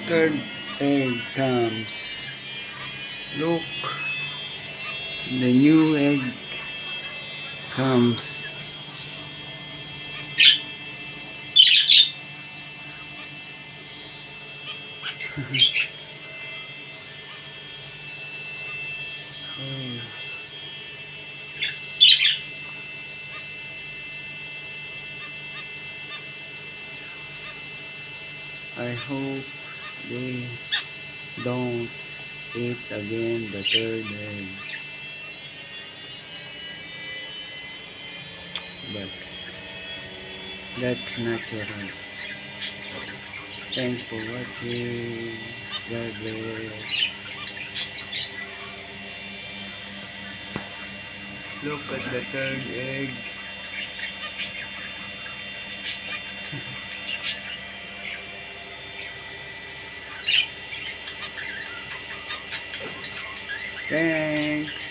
third egg comes. Look, the new egg comes. I hope they don't eat again the third egg. But that's natural. Thanks for watching. God bless. Look at the third egg. Thanks.